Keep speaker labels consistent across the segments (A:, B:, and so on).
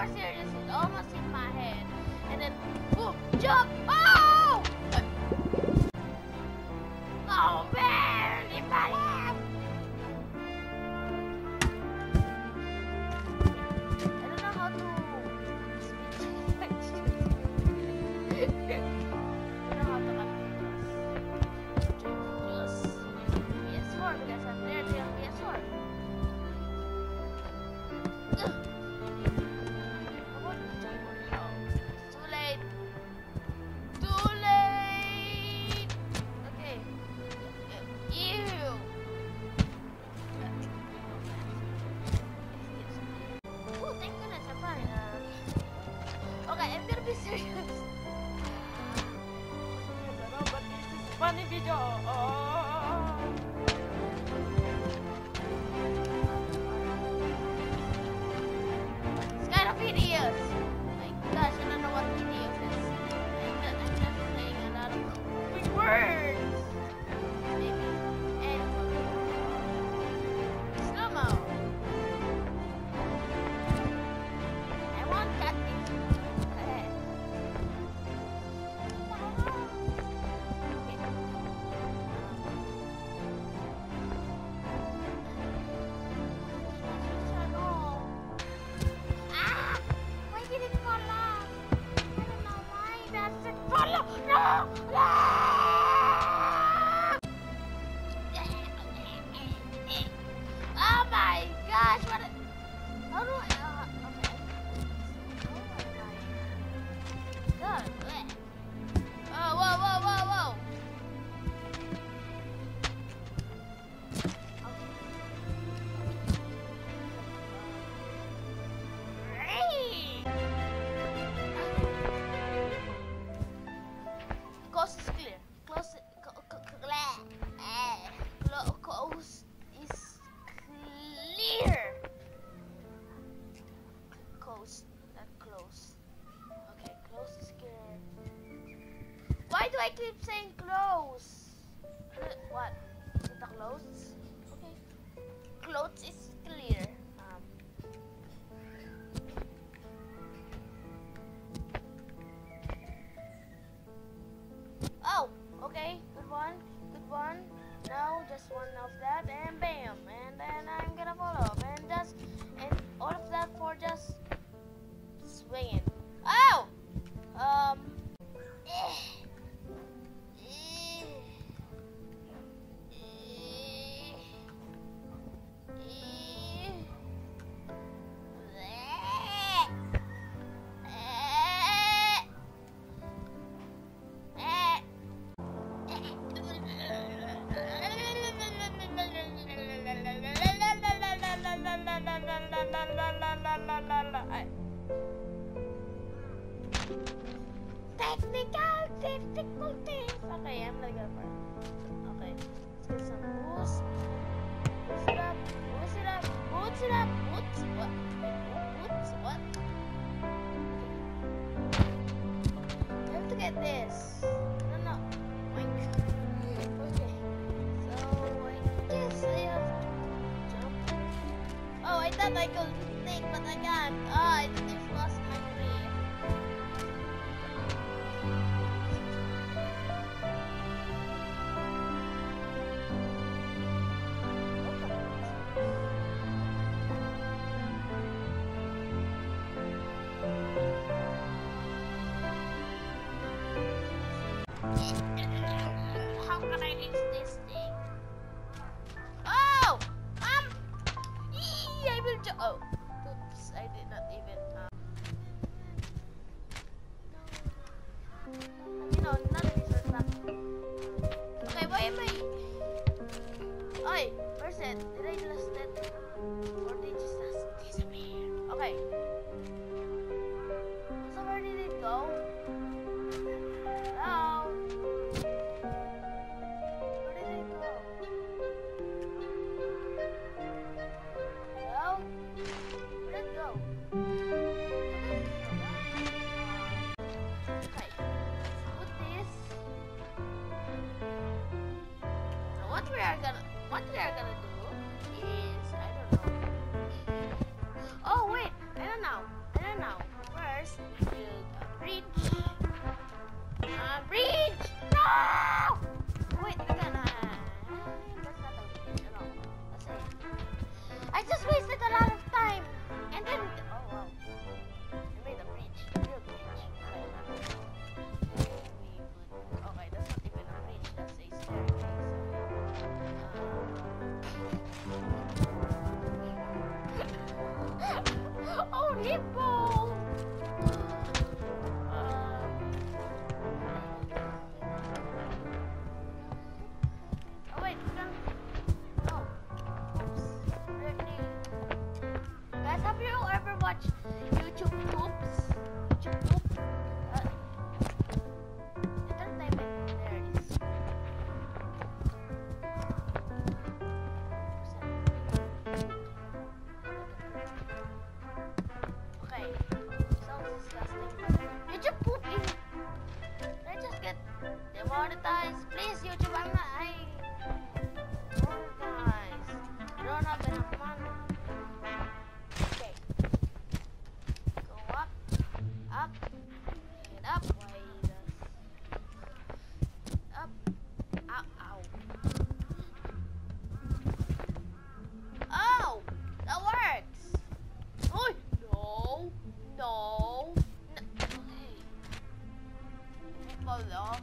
A: super serious. It almost hit my head. And then, boom, jump! Oh! Oh man, in my lap! I don't know how to speech. I don't know how to just PS4 because I'm there to PS4. Too late. Too late. Okay. Ew. Oh, thank goodness I'm fine. Okay, I'm gonna be serious. I don't know, but this is funny video. It's kind of hideous. My gosh, I don't know what hideous is. I'm just saying a lot of big words. Maybe. And slow-mo. I want cut this. Okay. Ah! Why did it fall off? I don't know why. Does it fall off? No! No! Oh my gosh! What? How do I? Okay. Oh my God! Oh! Whoa! Whoa! Whoa! Whoa! Coast is clear. Coast is clear. Coast, not close. Okay, close is clear. Why do I keep saying close? What? Is it a close? Okay. Clothes is clear. Oh, okay, good one, good one. Now just one of that and bam, and then I'm gonna follow up and all of that for just swinging. Oh, technical difficulties. Okay, I'm not gonna part. Okay, let's get some boost. Boost it up, boost it up, boost it up, boost what? Boost what? I have to get this. No. Wait. Okay. So I guess I have to jump. Oh, I thought I could think, but I can't. Oh, I just lost my grip. How can I reach this thing? Oh! I will jump. Oh, oops! I did not even. None of these are stuck. Okay, why am I? Oi, where's it? Did I lose it? Or did it just disappear? Okay. So where did it go? Hello? Where did it go? Hello? watch YouTube poops. YouTube poop. Entertainment. There it is. Okay. Sounds disgusting. YouTube poop is. I just get demonetized. Please, YouTube, I'm not. Demonetized. I don't have enough money. Okay. Go up. Up. Get up. Wait. Up. Ow. Ow. Oh! That works! Oh! No! No! No. Hey. Fall off.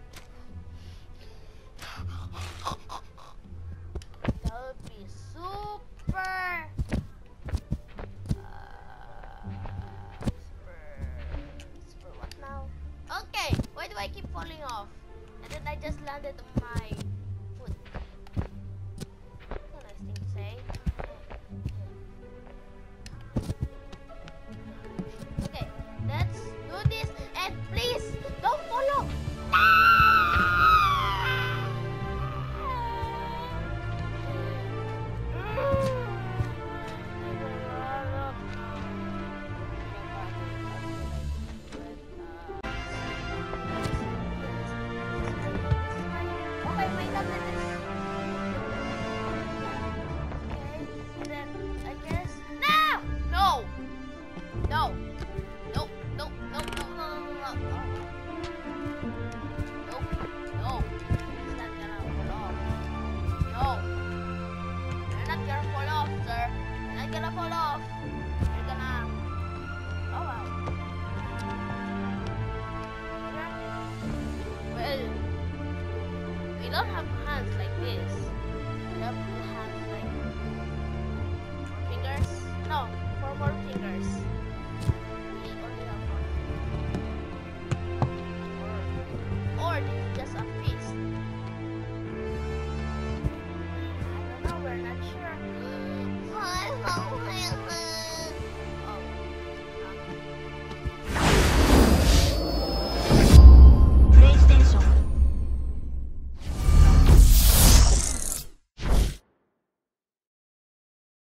A: That would be super. Super what now? Okay, why do I keep falling off? And then I just landed on my foot. That's a nice thing to say. Okay, let's do this and please don't follow. Okay, wait up this. Okay, and then I guess no. No. No. No. No. No. No. No. No. No. No. It's not gonna fall off. No. You're not gonna fall off, sir. You're not gonna fall off. You're gonna. Oh wow. Well, we don't have hands like this.